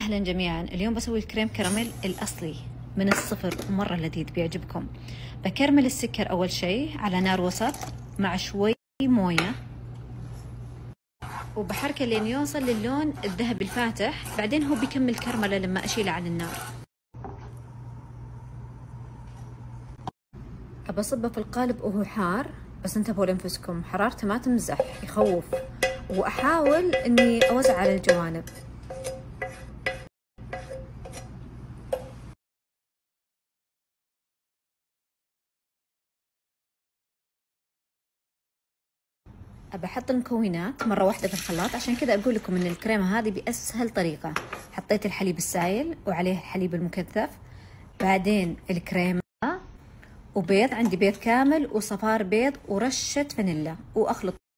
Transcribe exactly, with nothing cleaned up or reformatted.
أهلا جميعا. اليوم بسوي الكريم كراميل الأصلي من الصفر، مرة لذيذ بيعجبكم. بكرمل السكر أول شيء على نار وسط مع شوي موية، وبحركه لين يوصل للون الذهبي الفاتح. بعدين هو بيكمل كرمله لما أشيله عن النار. أبصبه في القالب وهو حار، بس انتبهوا لأنفسكم، حرارته ما تمزح، يخوف. وأحاول إني أوزع على الجوانب. أبى أحط المكونات مرة واحدة في الخلاط، عشان كذا أقول لكم إن الكريمة هذه بأسهل طريقة. حطيت الحليب السائل وعليه الحليب المكثف، بعدين الكريمة وبيض، عندي بيض كامل وصفار بيض ورشة فانيلا، وأخلط